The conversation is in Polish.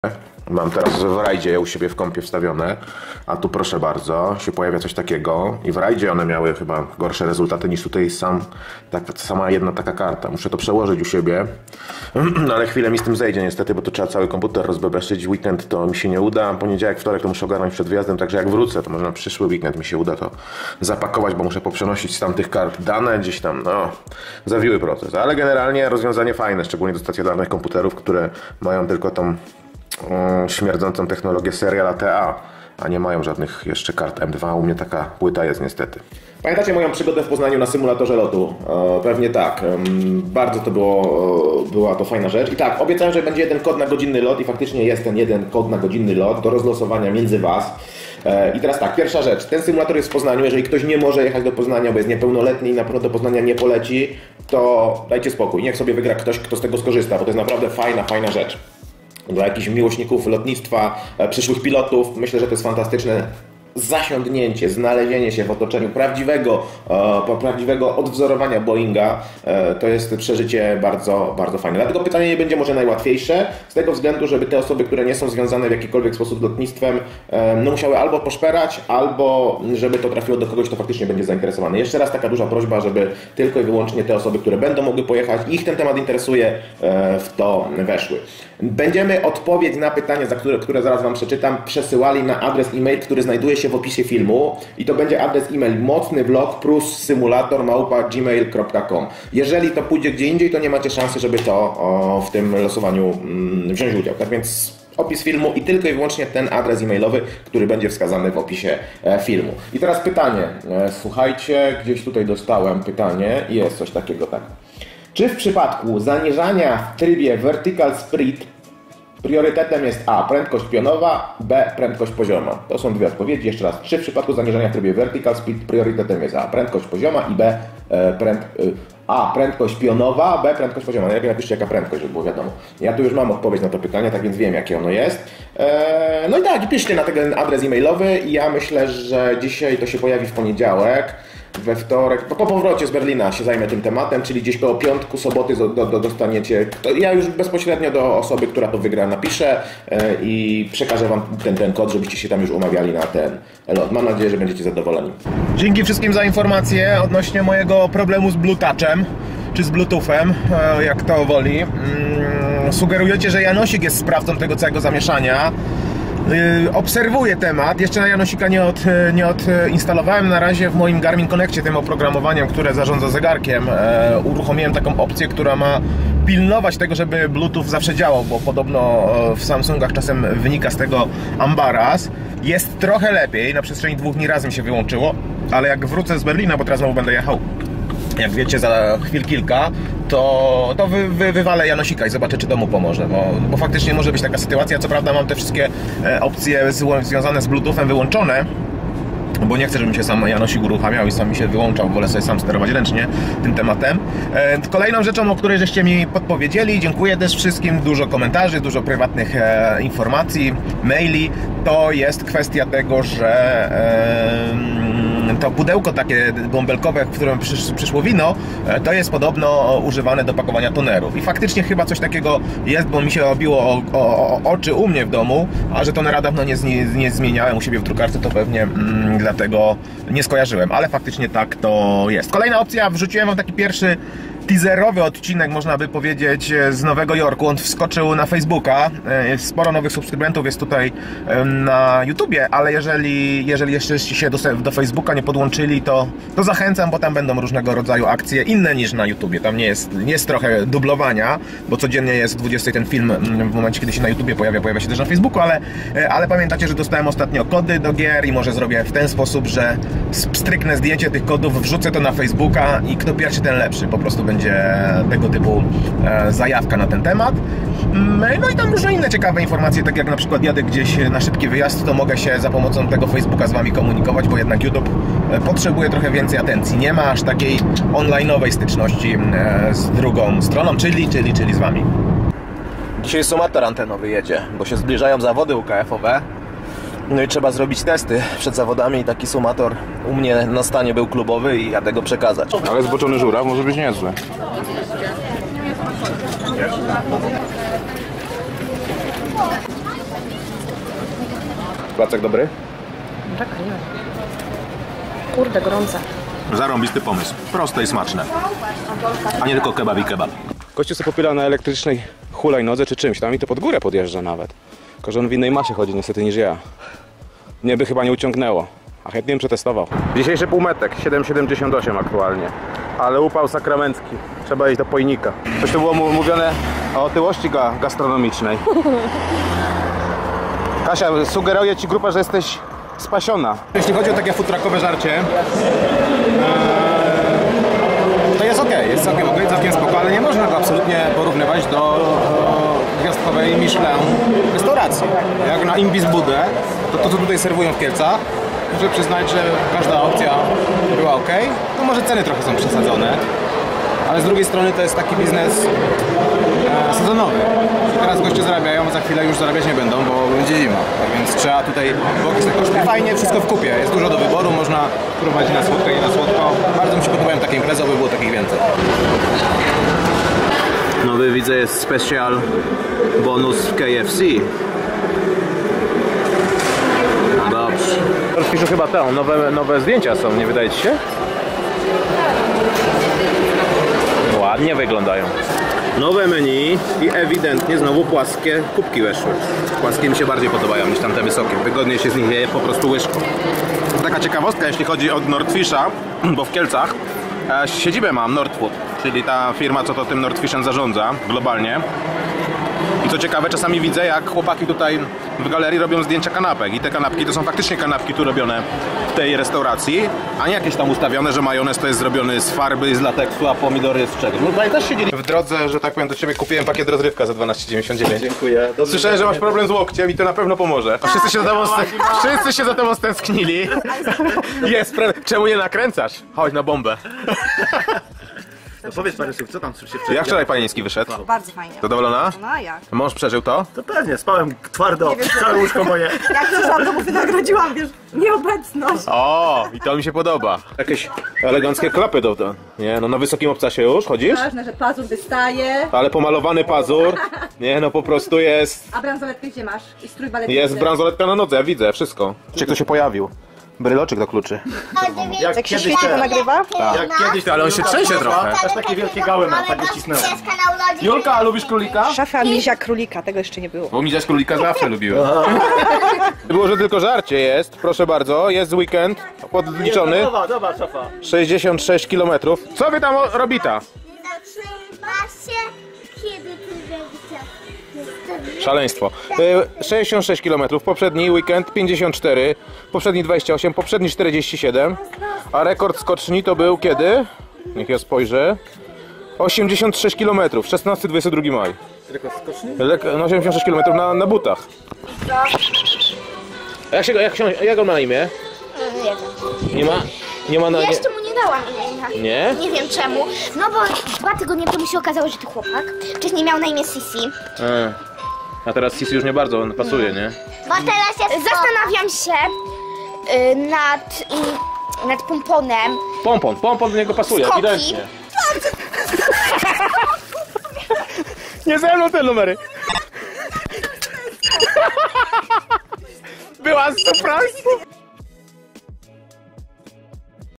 Mam teraz w rajdzie u siebie w kompie wstawione, a tu proszę bardzo, się pojawia coś takiego i w rajdzie one miały chyba gorsze rezultaty niż tutaj sama jedna taka karta. Muszę to przełożyć u siebie, no ale chwilę mi z tym zejdzie niestety, bo to trzeba cały komputer rozbebeszyć. W weekend to mi się nie uda, poniedziałek, wtorek to muszę ogarnąć przed wyjazdem, także jak wrócę, to może na przyszły weekend mi się uda to zapakować, bo muszę poprzenosić z tamtych kart dane gdzieś tam, no, zawiły proces. Ale generalnie rozwiązanie fajne, szczególnie do stacjonarnych komputerów, które mają tylko tą śmierdzącą technologię serial ATA, a nie mają żadnych jeszcze kart M2. U mnie taka płyta jest niestety. Pamiętacie moją przygodę w Poznaniu na symulatorze lotu? Pewnie tak. Bardzo to była to fajna rzecz. I tak, obiecałem, że będzie jeden kod na godzinny lot i faktycznie jest ten jeden kod na godzinny lot do rozlosowania między Was. I teraz tak, pierwsza rzecz. Ten symulator jest w Poznaniu. Jeżeli ktoś nie może jechać do Poznania, bo jest niepełnoletni i na pewno do Poznania nie poleci, to dajcie spokój. Niech sobie wygra ktoś, kto z tego skorzysta, bo to jest naprawdę fajna rzecz. Dla jakichś miłośników lotnictwa, przyszłych pilotów, myślę, że to jest fantastyczne zasiądnięcie, znalezienie się w otoczeniu prawdziwego odwzorowania Boeinga. To jest przeżycie bardzo fajne. Dlatego pytanie nie będzie może najłatwiejsze, z tego względu, żeby te osoby, które nie są związane w jakikolwiek sposób z lotnictwem, no musiały albo poszperać, albo żeby to trafiło do kogoś, kto faktycznie będzie zainteresowany. Jeszcze raz taka duża prośba, żeby tylko i wyłącznie te osoby, które będą mogły pojechać, ich ten temat interesuje, w to weszły. Będziemy odpowiedź na pytanie, które zaraz Wam przeczytam, przesyłali na adres e-mail, który znajduje się w opisie filmu i to będzie adres e-mail mocnywlog+symulator@gmail.com. Jeżeli to pójdzie gdzie indziej, to nie macie szansy, żeby to w tym losowaniu wziąć udział. Tak więc opis filmu i tylko i wyłącznie ten adres e-mailowy, który będzie wskazany w opisie filmu. I teraz pytanie. Słuchajcie, gdzieś tutaj dostałem pytanie i jest coś takiego, tak. Czy w przypadku zaniżania w trybie vertical speed priorytetem jest A. prędkość pionowa, B. prędkość pozioma? To są dwie odpowiedzi. Jeszcze raz. Czy w przypadku zaniżania w trybie vertical speed priorytetem jest A. prędkość pozioma i B. A. prędkość pionowa, B. prędkość pozioma. Najlepiej napiszcie jaka prędkość, żeby było wiadomo. Ja tu już mam odpowiedź na to pytanie, tak więc wiem jakie ono jest. No i tak, piszcie na ten adres e-mailowy i ja myślę, że dzisiaj to się pojawi w poniedziałek. We wtorek, po powrocie z Berlina się zajmę tym tematem, czyli gdzieś koło piątku, soboty dostaniecie. Ja już bezpośrednio do osoby, która to wygra, napiszę i przekażę Wam ten kod, żebyście się tam już umawiali na ten lot. Mam nadzieję, że będziecie zadowoleni. Dzięki wszystkim za informacje odnośnie mojego problemu z Bluetouchem, czy z Bluetoothem, jak to woli. Sugerujecie, że Janosik jest sprawcą tego całego zamieszania. Obserwuję temat, jeszcze na Janosika nie odinstalowałem. Na razie w moim Garmin Connectie, tym oprogramowaniem, które zarządza zegarkiem, uruchomiłem taką opcję, która ma pilnować tego, żeby Bluetooth zawsze działał, bo podobno w Samsungach czasem wynika z tego ambaras. Jest trochę lepiej, na przestrzeni 2 dni razem się wyłączyło, ale jak wrócę z Berlina, bo teraz znowu będę jechał, jak wiecie, za chwil kilka, to wywalę Janosika i zobaczę, czy to mu pomoże, bo faktycznie może być taka sytuacja. Co prawda mam te wszystkie opcje związane z Bluetoothem wyłączone, bo nie chcę, żeby mi się sam Janosik uruchamiał i sam mi się wyłączał, wolę sobie sam sterować ręcznie tym tematem. Kolejną rzeczą, o której żeście mi podpowiedzieli, dziękuję też wszystkim, dużo komentarzy, dużo prywatnych informacji, maili, to jest kwestia tego, że to pudełko takie bąbelkowe, w którym przyszło wino, to jest podobno używane do pakowania tonerów. I faktycznie chyba coś takiego jest, bo mi się obiło o oczy u mnie w domu, a że tonera dawno nie zmieniałem u siebie w drukarce, to pewnie dlatego nie skojarzyłem, ale faktycznie tak to jest. Kolejna opcja, wrzuciłem Wam taki pierwszy teaserowy odcinek, można by powiedzieć, z Nowego Jorku. On wskoczył na Facebooka. Sporo nowych subskrybentów jest tutaj na YouTubie, ale jeżeli jeszcze się do Facebooka nie podłączyli, to zachęcam, bo tam będą różnego rodzaju akcje inne niż na YouTubie. Tam jest trochę dublowania, bo codziennie jest 20 ten film, w momencie kiedy się na YouTubie pojawia się też na Facebooku, ale pamiętacie, że dostałem ostatnio kody do gier i może zrobię w ten sposób, że stryknę zdjęcie tych kodów, wrzucę to na Facebooka i kto pierwszy, ten lepszy. Po prostu będzie tego typu zajawka na ten temat. No i tam różne inne ciekawe informacje, tak jak na przykład jadę gdzieś na szybki wyjazd, to mogę się za pomocą tego Facebooka z Wami komunikować, bo jednak YouTube potrzebuje trochę więcej atencji. Nie ma aż takiej online'owej styczności z drugą stroną, czyli z Wami. Dzisiaj sumator antenowy jedzie, bo się zbliżają zawody UKF-owe. No i trzeba zrobić testy przed zawodami i taki sumator u mnie na stanie był klubowy i jadę go przekazać. Ale zboczony żuraw może być niezły. Placek dobry? Czekaj, nie wiem. Kurde, gorące. Zarąbisty pomysł. Proste i smaczne. A nie tylko kebab i kebab. Kościół sobie popila na elektrycznej hulajnodze czy czymś tam i to pod górę podjeżdża nawet. Tylko że on w innej masie chodzi niestety niż ja. Mnie by chyba nie uciągnęło. A chętnie bym przetestował. Dzisiejszy półmetek, 7,78 aktualnie. Ale upał sakramencki. Trzeba iść do pojnika. Coś tu było mówione o otyłości gastronomicznej. Kasia, sugeruje ci grupa, że jesteś spasiona. Jeśli chodzi o takie futrakowe żarcie, to jest okej, jest całkiem spoko, ale nie można go absolutnie porównywać do gwiazdkowej Michelin restauracji. Jak na Imbis Budę, to co tutaj serwują w Kielcach, muszę przyznać, że każda opcja była ok. No może ceny trochę są przesadzone, ale z drugiej strony to jest taki biznes sezonowy. I teraz goście zarabiają, za chwilę już zarabiać nie będą, bo będzie zima. Tak więc trzeba tutaj boki sobie kosztuje. Fajnie, wszystko w kupie. Jest dużo do wyboru, można próbować na słodko i na słodko. Bardzo mi się podobają takie imprezy, by było takich więcej. Nowy widzę jest special bonus w KFC. Dobrze. Rozpiszę chyba te nowe zdjęcia są, nie wydaje ci się? Ładnie wyglądają. Nowe menu i ewidentnie znowu płaskie kubki weszły. Płaskie mi się bardziej podobają niż tamte wysokie. Wygodniej się z nich je po prostu łyżką. Taka ciekawostka, jeśli chodzi o Nordfisha, bo w Kielcach siedzibę mam Nordfood, czyli ta firma, co to tym Nordfishem zarządza globalnie. I co ciekawe, czasami widzę, jak chłopaki tutaj w galerii robią zdjęcia kanapek. I te kanapki to są faktycznie kanapki tu robione w tej restauracji, a nie jakieś tam ustawione, że majonez to jest zrobiony z farby, z lateksu, a pomidory z czegoś. No tutaj też siedzieli. W drodze, że tak powiem, do ciebie kupiłem pakiet rozrywka za 12,99. Dziękuję. Słyszałem, że masz problem z łokciem i to na pewno pomoże. Wszyscy się za tobą stęsknili. Jest, czemu nie nakręcasz? Chodź na bombę. No powiedz parę słów, co tam się Jak wczoraj panieński wyszedł? Bardzo fajnie. Zadowolona? No a jak? Mąż przeżył to? To pewnie, spałem twardo, całe łóżko moje. Jak przyszłam, to mu wynagrodziłam, wiesz, nieobecność. O, i to mi się podoba. Jakieś eleganckie klapy do to. Nie, no na wysokim obcasie już chodzisz? Ważne, że pazur wystaje. Ale pomalowany pazur. Nie, no po prostu jest. A bransoletkę gdzie masz? I strój baletniczy. Jest bransoletka na nodze, ja widzę wszystko. Czy ktoś się pojawił? Bryloczek do kluczy. Jak Jak się kiedyś świeci, to nagrywa? Jak kiedyś Ale on się trzęsie trochę. Aż takie wielkie gały mam, tak wycisnąłem. Julka, a lubisz królika? Szafa mizia królika, tego jeszcze nie było. Bo mi królika zawsze lubiłem. Było, że tylko żarcie jest, proszę bardzo, jest weekend podliczony. Dobra, szafa. 66 km. Co wy tam robita? Kiedy ty będziesz? Szaleństwo. 66 km, poprzedni weekend 54, poprzedni 28, poprzedni 47, a rekord skoczni to był kiedy? Niech ja spojrzę. 86 km, 16-22 maj. Rekord skoczni? No 86 km na butach. A jak on ma na imię? Nie ma na... Jeszcze mu nie dałam imienia. Nie? Nie wiem czemu. No bo 2 tygodnie temu się okazało, że to chłopak. Wcześniej miał na imię Sisi. A teraz Sisi już nie bardzo pasuje, nie? Bo teraz jest zastanawiam się nad pomponem. Pompon do niego pasuje, Skoki. ewidentnie. Nie ze mną te numery. Była 100%.